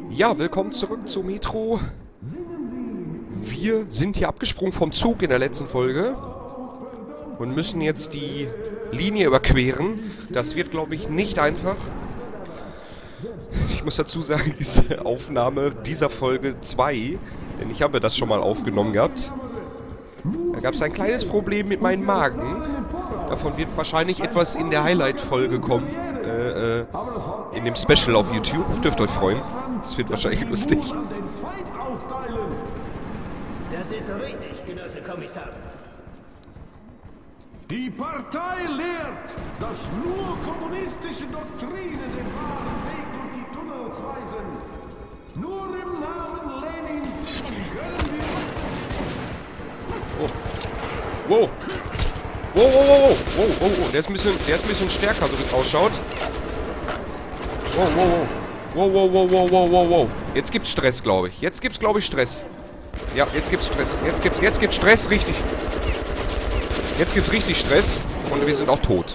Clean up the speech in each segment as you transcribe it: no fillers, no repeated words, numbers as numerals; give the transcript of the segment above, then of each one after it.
Ja, willkommen zurück zu Metro. Wir sind hier abgesprungen vom Zug in der letzten Folge und müssen jetzt die Linie überqueren. Das wird, glaube ich, nicht einfach. Ich muss dazu sagen, diese Aufnahme dieser Folge 2, denn ich habe das schon mal aufgenommen gehabt. Da gab es ein kleines Problem mit meinem Magen. Davon wird wahrscheinlich etwas in der Highlight-Folge kommen. In dem Special auf YouTube. Dürft euch freuen. Das wird wahrscheinlich lustig. Das ist richtig, Genosse Kommissar. Die Partei lehrt, dass nur kommunistische Doktrinen den wahren Weg durch die Tunnels weisen. Nur im Namen Lenins können wir... Oh. Wow. Wow, wow, wow, wow, wow, wow. Der ist ein bisschen stärker, so wie es ausschaut. Wow, wow, wow. Wow, wow, wow, wow, wow, wow, wow. Jetzt gibt's Stress, glaube ich. Jetzt gibt's, glaube ich, Stress. Ja, jetzt gibt's Stress. Jetzt gibt's Stress, richtig. Jetzt gibt's richtig Stress. Und wir sind auch tot.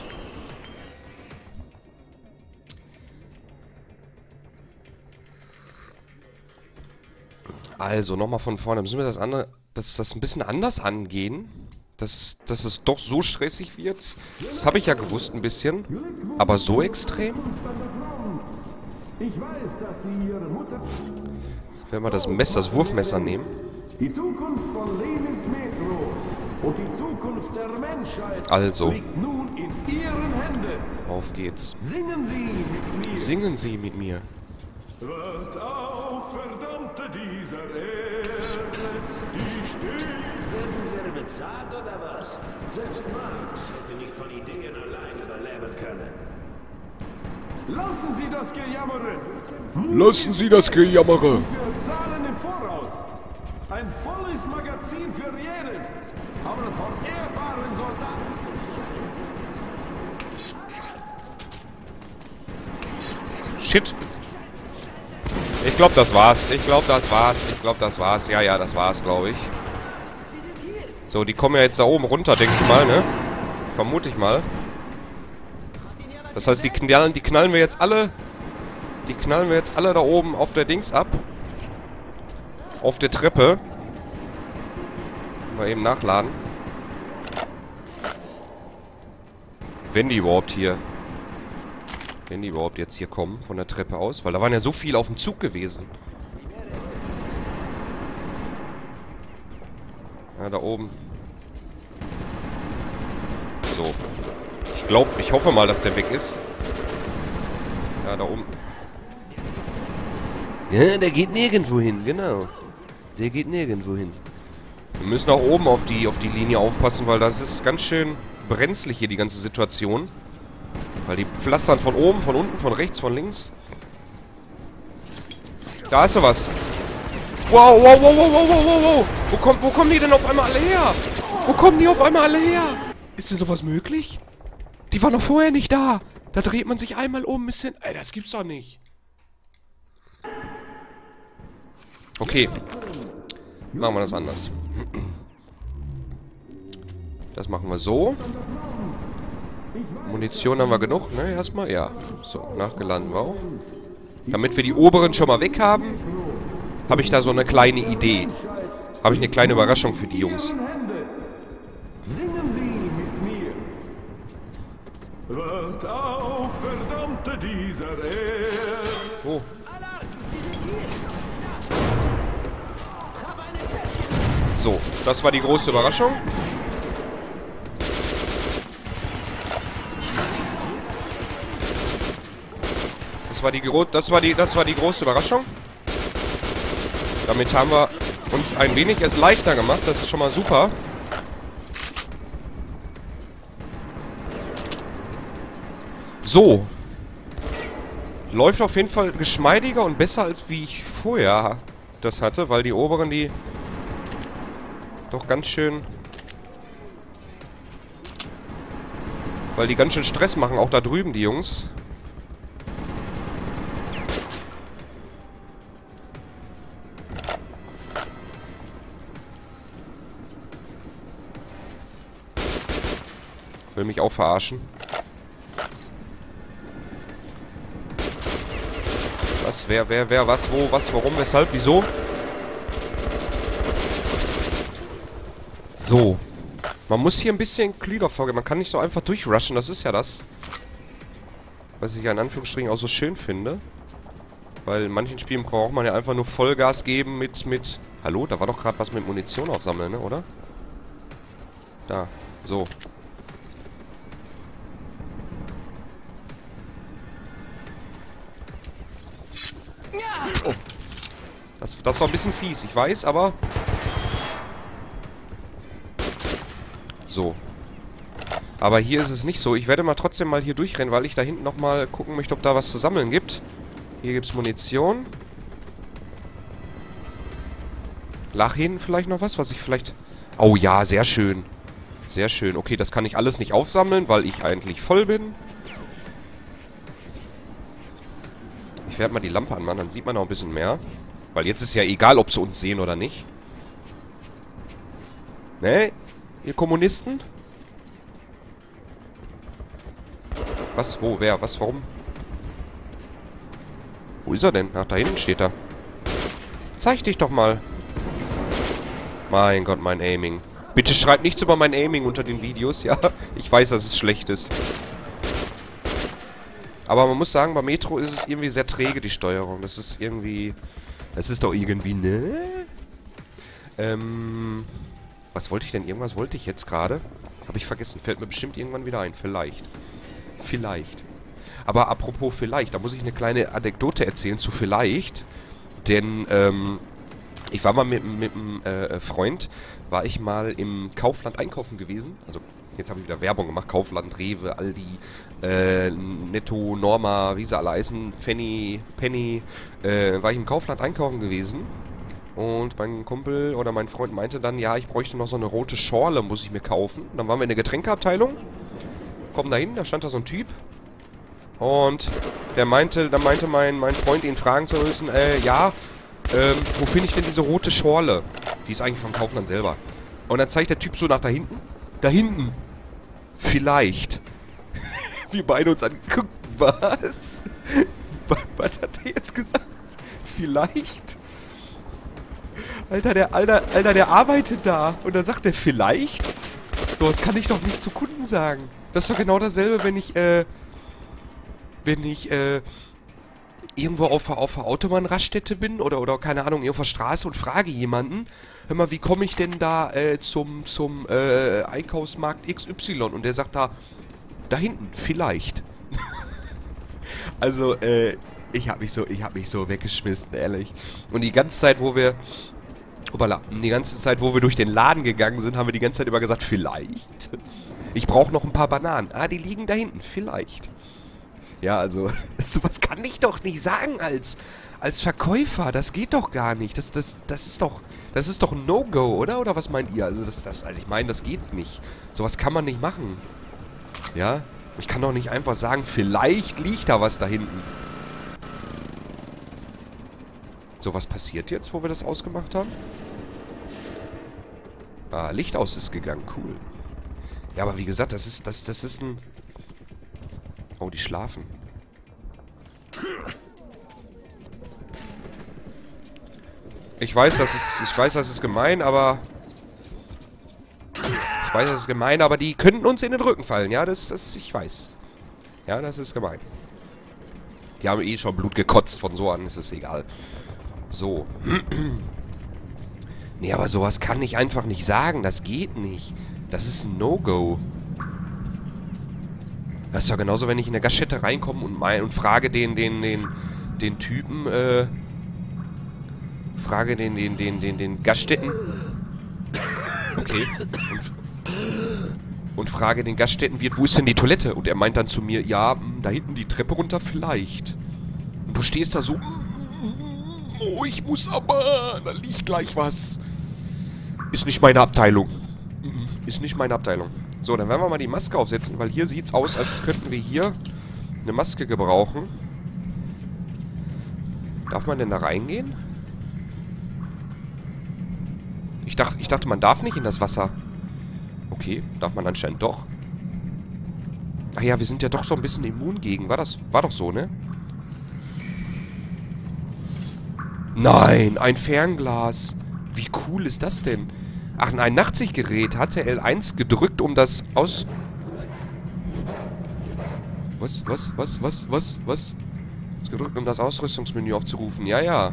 Also, nochmal von vorne. Müssen wir das ein bisschen anders angehen? Dass es doch so stressig wird? Das habe ich ja gewusst ein bisschen. Aber so extrem? Ich weiß, dass Sie Ihre Mutter... Wenn wir das Messer, das Wurfmesser nehmen. Die Zukunft von Lenins Metro und die Zukunft der Menschheit Also. liegt nun in Ihren Händen. Auf geht's. Singen Sie mit mir. Singen Sie mit mir. Wacht auf, Verdammte dieser Erde, die steht... Werden wir bezahlt oder was? Selbst Marx hätte nicht von Ideen allein überleben können. Lassen Sie das Gejammere. Lassen Sie das Gejammere. Wir zahlen im Voraus. Ein volles Magazin für jeden, aber von ehrbaren Soldaten. Shit. Ich glaube, das war's. Ich glaube, das war's. Ja, das war's, glaube ich. So, die kommen ja jetzt da oben runter, denke ich mal, ne? Vermute ich mal. Das heißt, die knallen wir jetzt alle... Die knallen wir jetzt alle da oben auf der Dings ab. Auf der Treppe. Mal eben nachladen. Wenn die überhaupt jetzt hier kommen, von der Treppe aus. Weil da waren ja so viele auf dem Zug gewesen. Ja, da oben. So. Ich hoffe mal, dass der weg ist. Ja, da oben. Ja, der geht nirgendwo hin, genau. Der geht nirgendwo hin. Wir müssen auch oben auf die Linie aufpassen, weil das ist ganz schön brenzlig hier, die ganze Situation. Weil die pflastern von oben, von unten, von rechts, von links. Da ist so was. Wow, wow, wow, wow, wow, wow, wow. Wo kommen die denn auf einmal alle her? Wo kommen die auf einmal alle her? Ist denn sowas möglich? Die waren doch vorher nicht da. Da dreht man sich einmal um ein bisschen... Ey, das gibt's doch nicht. Okay. Machen wir das anders. Das machen wir so. Munition haben wir genug, ne? Erstmal, ja. So, nachgeladen wir auch. Damit wir die oberen schon mal weg haben, habe ich da so eine kleine Idee. Habe ich eine kleine Überraschung für die Jungs. Singen Sie mit mir. Wacht auf, Verdammte dieser Erde. Oh. So, das war die große Überraschung. Das war die große Überraschung. Damit haben wir uns ein wenig es leichter gemacht. Das ist schon mal super. So. Läuft auf jeden Fall geschmeidiger und besser, als wie ich vorher das hatte, weil die oberen, die doch ganz schön... Weil die ganz schön Stress machen, auch da drüben, die Jungs. Will mich auch verarschen. Was? Was? Wer, was, wo, was, warum, weshalb, wieso? So. Man muss hier ein bisschen klüger vorgehen. Man kann nicht so einfach durchrushen. Das ist ja das. Was ich ja in Anführungsstrichen auch so schön finde. Weil in manchen Spielen braucht man ja einfach nur Vollgas geben mit... Hallo? Da war doch gerade was mit Munition aufsammeln, ne? Oder? Da. So. Oh. Das war ein bisschen fies, ich weiß, aber... So. Aber hier ist es nicht so. Ich werde mal trotzdem mal hier durchrennen, weil ich da hinten nochmal gucken möchte, ob da was zu sammeln gibt. Hier gibt es Munition. Lag hinten vielleicht noch was ich vielleicht... Oh ja, sehr schön. Sehr schön. Okay, das kann ich alles nicht aufsammeln, weil ich eigentlich voll bin. Ich werde mal die Lampe anmachen, dann sieht man auch ein bisschen mehr. Weil jetzt ist ja egal, ob sie uns sehen oder nicht. Ne? Ihr Kommunisten? Was? Wo? Wer? Was? Warum? Wo ist er denn? Ach, da hinten steht er. Zeig dich doch mal. Mein Gott, mein Aiming. Bitte schreibt nichts über mein Aiming unter den Videos, ja? Ich weiß, dass es schlecht ist. Aber man muss sagen, bei Metro ist es irgendwie sehr träge, die Steuerung. Das ist irgendwie... Das ist doch irgendwie, ne? Was wollte ich denn? Irgendwas wollte ich jetzt gerade. Habe ich vergessen. Fällt mir bestimmt irgendwann wieder ein. Vielleicht. Vielleicht. Aber apropos vielleicht, da muss ich eine kleine Anekdote erzählen zu vielleicht. Denn, ich war mal mit einem Freund, war ich mal im Kaufland einkaufen gewesen. Also, jetzt habe ich wieder Werbung gemacht. Kaufland, Rewe, Aldi, Netto, Norma, wie sie alle heißen, Penny, war ich im Kaufland einkaufen gewesen. Und mein Kumpel oder mein Freund meinte dann, ja, ich bräuchte noch so eine rote Schorle, muss ich mir kaufen. Dann waren wir in der Getränkeabteilung. Kommen da hin, da stand da so ein Typ. Und dann meinte mein Freund, ihn fragen zu müssen, wo finde ich denn diese rote Schorle? Die ist eigentlich vom Kaufland selber. Und dann zeigt der Typ so nach da hinten. Da hinten. Vielleicht. Wir beide uns angucken. Was? Was hat er jetzt gesagt? Vielleicht? Alter, der arbeitet da. Und dann sagt er, vielleicht? So, das kann ich doch nicht zu Kunden sagen. Das ist doch genau dasselbe, wenn ich irgendwo auf der Autobahnraststätte bin oder keine Ahnung, auf der Straße und frage jemanden, hör mal, wie komme ich denn da zum Einkaufsmarkt XY? Und der sagt da hinten, vielleicht. Also, ich hab mich so weggeschmissen, ehrlich. Und die ganze Zeit, wo wir durch den Laden gegangen sind, haben wir die ganze Zeit immer gesagt, vielleicht. Ich brauche noch ein paar Bananen. Ah, die liegen da hinten, vielleicht. Ja, also, sowas kann ich doch nicht sagen als Verkäufer. Das geht doch gar nicht. Das ist doch ein No-Go, oder? Oder was meint ihr? Also, also ich meine, das geht nicht. Sowas kann man nicht machen. Ja? Ich kann doch nicht einfach sagen, vielleicht liegt da was da hinten. So, was passiert jetzt, wo wir das ausgemacht haben? Ah, Licht aus ist gegangen. Cool. Ja, aber wie gesagt, das ist ein... Oh, die schlafen. Ich weiß, das ist gemein, aber... die könnten uns in den Rücken fallen, ja, ich weiß. Ja, das ist gemein. Die haben eh schon Blut gekotzt, von so an ist es egal. So. Nee, aber sowas kann ich einfach nicht sagen, das geht nicht. Das ist ein No-Go. Das ist ja genauso, wenn ich in der Gaststätte reinkomme und frage den Typen, frage den Gaststätten... Okay. Und frage den Gaststättenwirt, wo ist denn die Toilette? Und er meint dann zu mir, ja, da hinten die Treppe runter vielleicht. Und du stehst da so, oh, ich muss aber, da liegt gleich was. Ist nicht meine Abteilung. Ist nicht meine Abteilung. So, dann werden wir mal die Maske aufsetzen, weil hier sieht's aus, als könnten wir hier eine Maske gebrauchen. Darf man denn da reingehen? Ich dachte, man darf nicht in das Wasser. Okay, darf man anscheinend doch. Ach ja, wir sind ja doch so ein bisschen immun gegen. War doch so, ne? Nein, ein Fernglas. Wie cool ist das denn? Ach, ein Nachtsichtgerät. Hatte L1 gedrückt, um das aus... Was? Ist gedrückt, um das Ausrüstungsmenü aufzurufen. Ja, ja.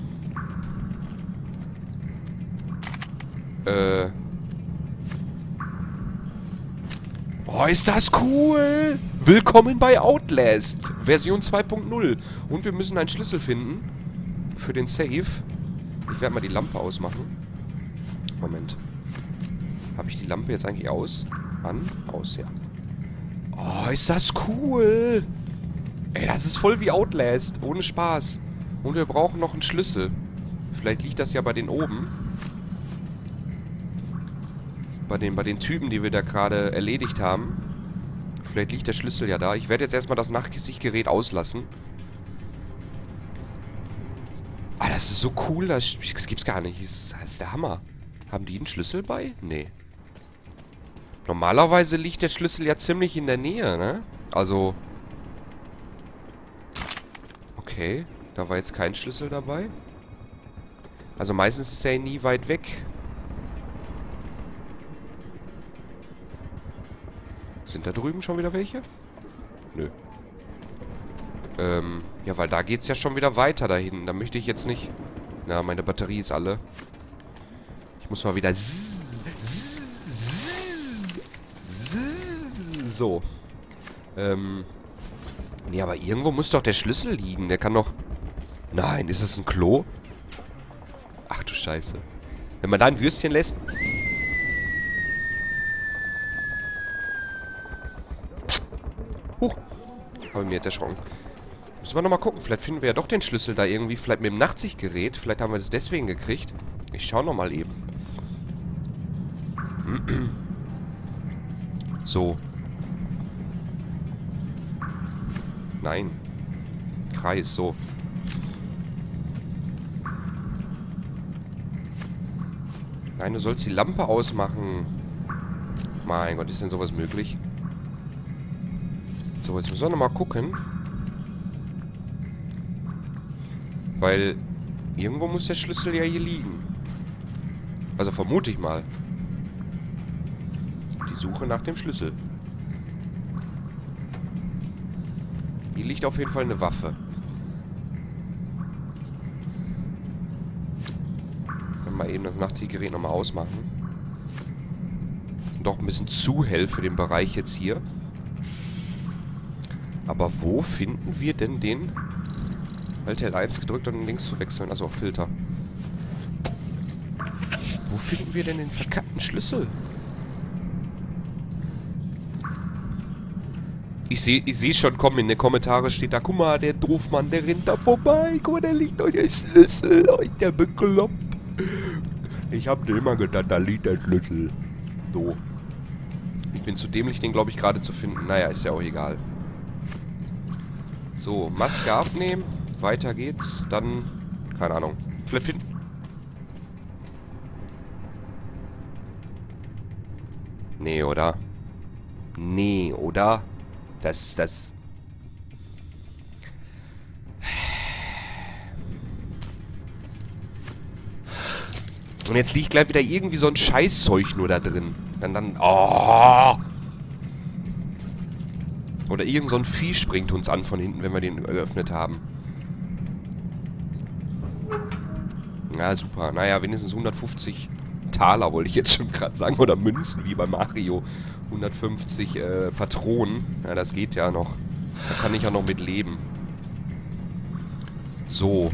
Oh, ist das cool! Willkommen bei Outlast, Version 2.0. Und wir müssen einen Schlüssel finden für den Safe. Ich werde mal die Lampe ausmachen. Moment. Habe ich die Lampe jetzt eigentlich aus? An? Aus, ja. Oh, ist das cool! Ey, das ist voll wie Outlast. Ohne Spaß. Und wir brauchen noch einen Schlüssel. Vielleicht liegt das ja bei den oben. Bei den Typen, die wir da gerade erledigt haben. Vielleicht liegt der Schlüssel ja da. Ich werde jetzt erstmal das Nachtsichtgerät auslassen. Ah, das ist so cool. Das gibt's gar nicht. Das ist der Hammer. Haben die einen Schlüssel bei? Nee. Normalerweise liegt der Schlüssel ja ziemlich in der Nähe, ne? Also... Okay. Da war jetzt kein Schlüssel dabei. Also meistens ist der nie weit weg. Sind da drüben schon wieder welche? Nö. Ja, weil da geht's ja schon wieder weiter da hinten. Da möchte ich jetzt nicht... Na, meine Batterie ist alle. Ich muss mal wieder... So. Nee, aber irgendwo muss doch der Schlüssel liegen. Der kann doch... Nein, ist das ein Klo? Ach du Scheiße. Wenn man da ein Würstchen lässt... Huch. Habe ich mir jetzt erschrocken. Müssen wir nochmal gucken. Vielleicht finden wir ja doch den Schlüssel da irgendwie. Vielleicht mit dem Nachtsichtgerät. Vielleicht haben wir das deswegen gekriegt. Ich schaue nochmal eben. So. Nein. Kreis, so. Nein, du sollst die Lampe ausmachen. Mein Gott, ist denn sowas möglich? So, jetzt müssen wir nochmal gucken. Weil irgendwo muss der Schlüssel ja hier liegen. Also vermute ich mal. Die Suche nach dem Schlüssel. Hier liegt auf jeden Fall eine Waffe. Dann mal eben das Nachtsichtgerät nochmal ausmachen. Doch ein bisschen zu hell für den Bereich jetzt hier. Aber wo finden wir denn den... Alt L1 gedrückt, um den links zu wechseln. Also auch Filter. Wo finden wir denn den verkackten Schlüssel? Ich sehe schon kommen, in den Kommentaren steht da, guck mal, der Doofmann, der rennt da vorbei. Guck mal, da liegt euch der Schlüssel. Euch der bekloppt. Ich hab dir immer gedacht, da liegt der Schlüssel. So. Ich bin zu dämlich, den glaube ich gerade zu finden. Naja, ist ja auch egal. So, Maske abnehmen. Weiter geht's. Dann, keine Ahnung. Vielleicht finden... Nee, oder? Nee, oder? Das... Und jetzt liegt gleich wieder irgendwie so ein Scheißzeug nur da drin. Dann... Oh! Oder irgend so ein Vieh springt uns an von hinten, wenn wir den geöffnet haben. Na, super. Naja, wenigstens 150 Taler, wollte ich jetzt schon gerade sagen. Oder Münzen, wie bei Mario. 150 Patronen. Ja, das geht ja noch. Da kann ich ja noch mit leben. So.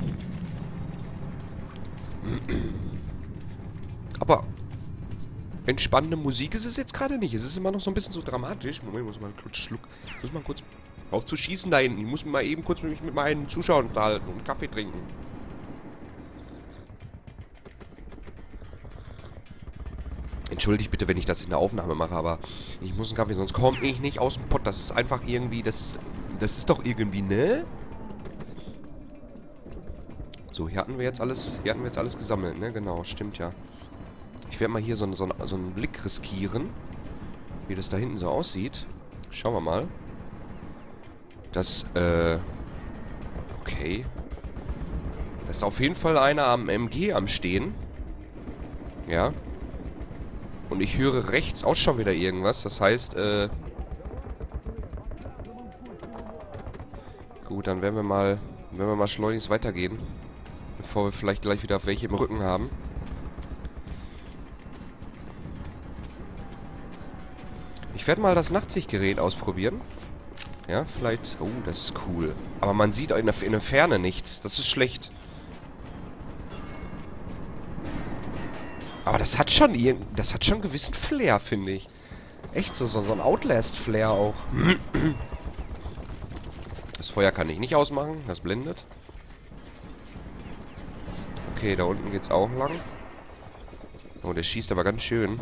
Aber entspannende Musik ist es jetzt gerade nicht. Es ist immer noch so ein bisschen so dramatisch. Moment, ich muss mal einen Schluck. Ich muss mal kurz aufzuschießen da hinten. Ich muss mal eben kurz mich mit meinen Zuschauern unterhalten und einen Kaffee trinken. Entschuldigt bitte, wenn ich das in der Aufnahme mache, aber ich muss einen Kaffee, sonst komme ich nicht aus dem Pott. Das ist einfach irgendwie, das ist doch irgendwie, ne? So, hier hatten wir jetzt alles gesammelt, ne? Genau, stimmt ja. Ich werde mal hier so einen Blick riskieren, wie das da hinten so aussieht. Schauen wir mal. Das Ist auf jeden Fall einer am MG am Stehen. Ja. Und ich höre rechts auch schon wieder irgendwas. Das heißt, gut, dann werden wir mal schleunigst weitergehen. Bevor wir vielleicht gleich wieder auf welche im Rücken haben. Ich werde mal das Nachtsichtgerät ausprobieren. Ja, vielleicht... Oh, das ist cool. Aber man sieht in der Ferne nichts. Das ist schlecht. Aber das hat schon einen gewissen Flair, finde ich. Echt so ein Outlast-Flair auch. Das Feuer kann ich nicht ausmachen. Das blendet. Okay, da unten geht's auch lang. Oh, der schießt aber ganz schön.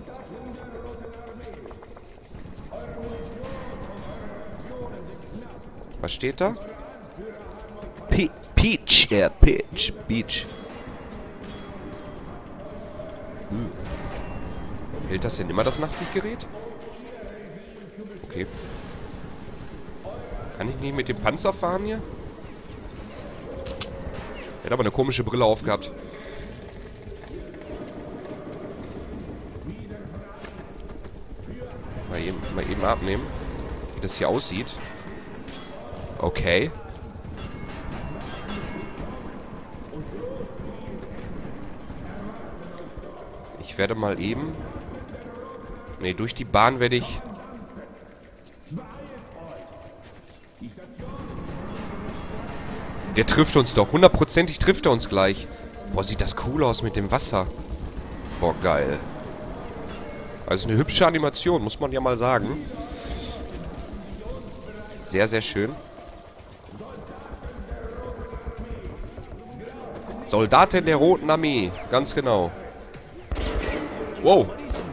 Was steht da? Peach. Ja, Peach. Beach. Hält das denn immer das Nachtsichtgerät? Okay. Kann ich nicht mit dem Panzer fahren hier? Er hat aber eine komische Brille aufgehabt. Mal eben abnehmen. Wie das hier aussieht. Okay. Ich werde mal eben... Ne, durch die Bahn werde ich... Der trifft uns doch. 100%ig trifft er uns gleich. Boah, sieht das cool aus mit dem Wasser. Boah, geil. Also eine hübsche Animation, muss man ja mal sagen. Sehr, sehr schön. Soldatin der Roten Armee. Ganz genau. Wow.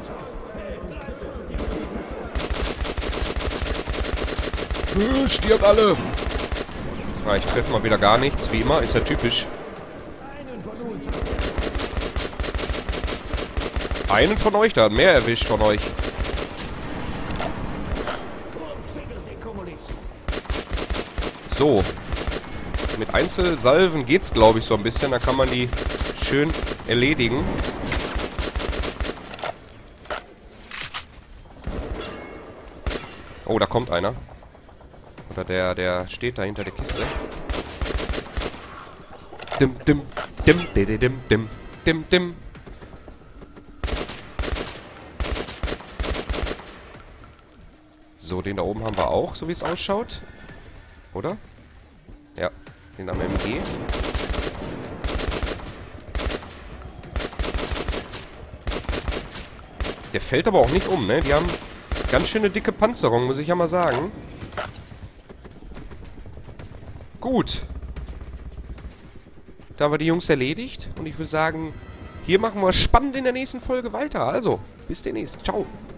Stirbt alle. Ja, ich treffe mal wieder gar nichts. Wie immer, ist ja typisch. Einen von euch, da hat mehr erwischt von euch. So. Mit Einzelsalven geht's, glaube ich, so ein bisschen. Da kann man die schön erledigen. Oh, da kommt einer. Oder der steht da hinter der Kiste. Dim, dim, dim, dim, dim, dim, dim, dim. So, den da oben haben wir auch, so wie es ausschaut. Oder? Ja, den am MG. Der fällt aber auch nicht um, ne? Die haben ganz schöne dicke Panzerung, muss ich ja mal sagen. Gut. Da haben wir die Jungs erledigt. Und ich würde sagen, hier machen wir spannend in der nächsten Folge weiter. Also, bis demnächst. Ciao.